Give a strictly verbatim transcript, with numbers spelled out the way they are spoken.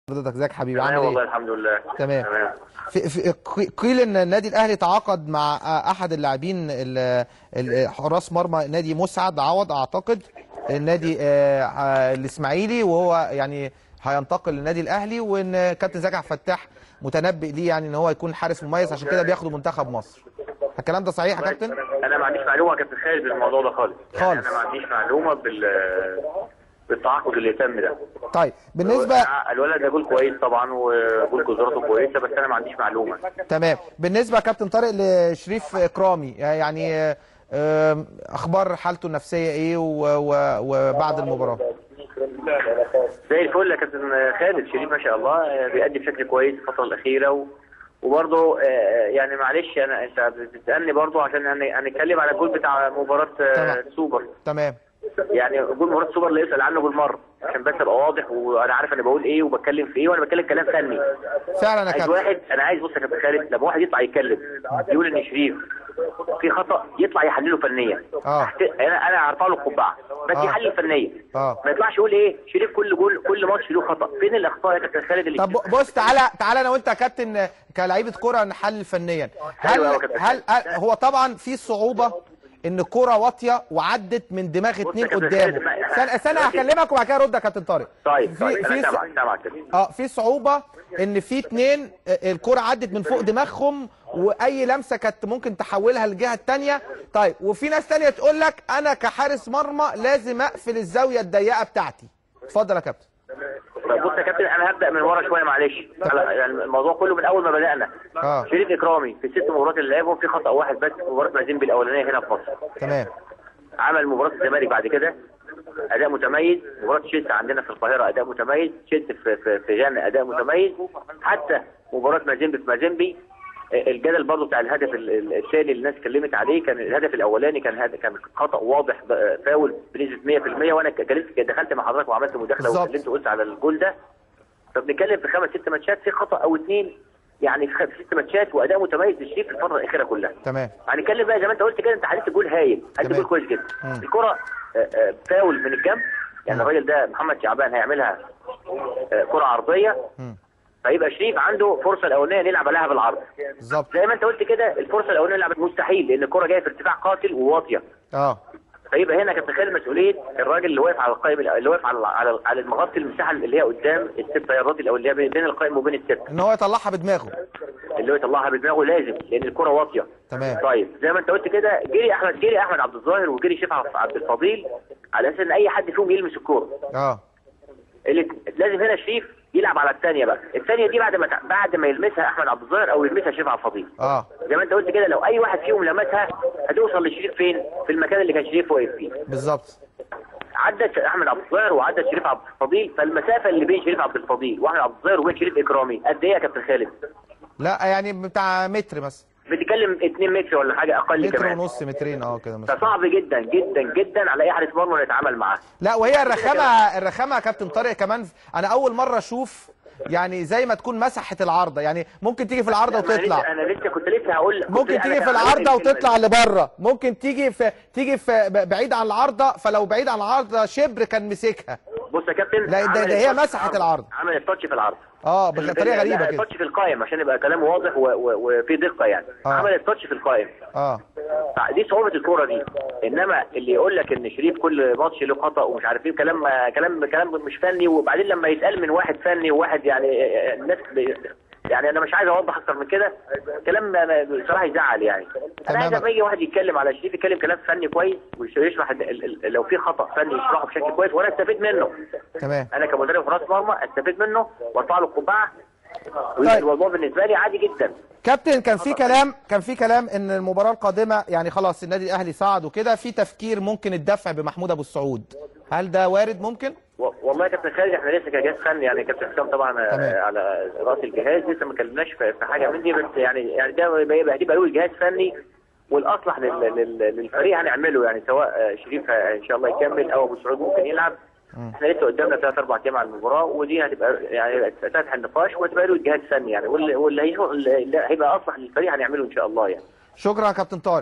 حضرتك ازيك حبيبي؟ عامل ايه؟ والله الحمد لله تمام. في في قيل ان النادي الاهلي تعاقد مع احد اللاعبين حراس مرمى نادي مسعد عوض اعتقد النادي الاسماعيلي، وهو يعني هينتقل للنادي الاهلي، وان كابتن زكي عبد الفتاح متنبئ ليه يعني ان هو يكون حارس مميز، عشان كده بياخده منتخب مصر. الكلام ده صحيح يا كابتن؟ انا ما عنديش معلومه يا كابتن خالد بالموضوع ده خالص. خالص. يعني انا ما عنديش معلومه بال بالتعاقد اللي تم ده. طيب بالنسبه الولد ده جول كويس طبعا وجول جزراته كويسه، بس انا ما عنديش معلومه. تمام. بالنسبه يا كابتن طارق لشريف اكرامي، يعني اخبار حالته النفسيه ايه وبعد المباراه؟ زي الفل يا كابتن خالد. شريف ما شاء الله بيأدي بشكل كويس الفتره الاخيره، و... وبرضه يعني معلش انا انت بتسالني برضه عشان هنتكلم على الجول بتاع مباراه السوبر. تمام. يعني جول مباراه السوبر اللي يسال عنه بالمره، عشان بس ابقى واضح وانا عارف انا بقول ايه وبتكلم في ايه، وانا بتكلم كلام فني فعلا يا كابتن. واحد انا عايز، بص يا كابتن خالد، لما واحد يطلع يتكلم يقول ان شريف في خطا يطلع يحلله فنيا. اه انا انا هرفع له القبعه، بس آه. يحلل فنيا. اه ما يطلعش يقول ايه شريف كل جول كل ماتش له خطا. فين الاخطاء يا كابتن خالد اللي طب بص، تعالى تعالى انا وانت يا كابتن كلاعيبه كوره نحلل فنيا. هل هل هو طبعا في صعوبه ان الكوره واطيه وعدت من دماغ اتنين قدامه؟ استنى استنى هكلمك وبعد كده ارد يا كابتن طارق. طيب في طيب في انا سامعك سامعك اه في صعوبه ان في اتنين الكوره عدت من فوق دماغهم، واي لمسه كانت ممكن تحولها للجهه الثانيه. طيب وفي ناس ثانيه تقول لك انا كحارس مرمى لازم اقفل الزاويه الضيقه بتاعتي. اتفضل يا كابتن. طب بص يا كابتن، انا هبدا من ورا شويه معلش. يعني الموضوع كله من اول ما بدانا. اه شريف اكرامي في الست مباريات اللي لعبهم في خطا واحد بس في مباراه مازيمبي الاولانيه هنا في مصر. تمام. عمل مباراه الزمالك بعد كده اداء متميز، مباراه تشيلسي عندنا في القاهره اداء متميز، تشيلسي في في, في جانا اداء متميز، حتى مباراه مازيمبي في مازيمبي. الجدل برضه بتاع الهدف الثاني اللي الناس اتكلمت عليه، كان الهدف الاولاني كان هدف كان خطا واضح فاول بنسبه مية في المية، وانا كلمت دخلت مع حضرتك وعملت مداخله واتكلمت وقلت على الجول ده. فبنتكلم في خمس ست ماتشات في خطا او اثنين، يعني في ست ماتشات واداء متميز للشريف في الفتره الاخيره كلها. تمام. هنتكلم بقى زي ما انت قلت كده، انت حددت جول هايل، حددت جول كويس جدا. الكره فاول من الجنب، يعني الراجل ده محمد شعبان هيعملها كره عرضيه، م. فيبقى شريف عنده فرصه الاولانيه نلعب عليها بالعرض. بالظبط زي ما انت قلت كده، الفرصه الاولانيه نلعب مستحيل لان الكره جايه في ارتفاع قاتل وواطيه. اه فيبقى هنا كابتن خالد مسؤوليه الراجل اللي واقف على القائم، اللي واقف على على على المغطي المساحه اللي هي قدام الست تيارات اللي هي بين القائم وبين الست، ان هو يطلعها بدماغه. اللي هو يطلعها بدماغه لازم، لان الكره واطيه. تمام. طيب زي ما انت قلت كده، جري احمد جري احمد عبد الظاهر وجري شريف عبد الفضيل على اساس ان اي حد فيهم يلمس الكوره. اه اللي لازم هنا شريف يلعب على الثانيه بقى، الثانيه دي بعد ما بعد ما يلمسها احمد عبد الظاهر او يلمسها شريف عبد الفضيل. اه زي ما انت قلت كده، لو اي واحد فيهم لمسها هتوصل لشريف فين؟ في المكان اللي كان شريف واقف فيه. بالظبط. عدت احمد عبد الظاهر وعدت شريف عبد الفضيل، فالمسافه اللي بين شريف عبد الفضيل واحمد عبد الظاهر وبين شريف اكرامي قد ايه يا كابتن خالد؟ لا يعني بتاع متر مثلا. بتتكلم اتنين متر ولا حاجه اقل متر كمان. متر ونص، مترين اه كده مثلا. فصعب جدا جدا جدا على اي حارس مرمى يتعامل معاه. لا وهي الرخامه الرخامه يا كابتن طارق كمان، انا اول مره اشوف يعني زي ما تكون مسحت العارضه، يعني ممكن تيجي في العارضه وتطلع. انا لسه كنت لسه هقول ممكن تيجي في العارضه وتطلع لبره، ممكن تيجي في تيجي في بعيد عن العارضه، فلو بعيد عن العارضه شبر كان مسكها. بص يا كابتن، لا ده, ده هي مسحت العارضه. عملت تاتش في العارضه. اه بطريقه غريبه كده. تاتش في القائم عشان يبقى كلام واضح وفي دقه يعني. آه. عملت تاتش في القائم. اه دي صعوبه الكوره دي. انما اللي يقول لك ان شريف كل ماتش له خطا ومش عارف ايه، كلام كلام كلام مش فني. وبعدين لما يتقال من واحد فني وواحد يعني الناس يعني انا مش عايز اوضح اكتر من كده، كلام بصراحه يزعل يعني. انا عايز لما يجي واحد يتكلم على شريف يتكلم كلام فني كويس ويشرح لو في خطا فني يشرحه بشكل كويس وانا استفيد منه. تمام. انا كمدرب حراس مرمى استفيد منه وارفع له القبعه. طيب. الموضوع بالنسبه لي عادي جدا. كابتن كان في كلام كان في كلام ان المباراه القادمه يعني خلاص النادي الاهلي صعد وكده، في تفكير ممكن الدفع بمحمود ابو السعود، هل ده وارد ممكن؟ والله يا كابتن خالد احنا لسه كجهاز فني يعني كابتن حسام طبعا تمام. على راس الجهاز لسه ما اتكلمناش في حاجه من دي، بس يعني يعني ده يبقى هيبقى له الجهاز فني والاصلح للفريق هنعمله، يعني سواء شريف ان شاء الله يكمل او ابو السعود ممكن يلعب. احنا لسه قدامنا ثلاث اربع ايام على المباراه، ودي هتبقى يعني تفتح النقاش وهتبقى له الجهاز فني يعني، واللي هيبقى اصلح للفريق هنعمله ان شاء الله يعني. شكرا يا كابتن طارق.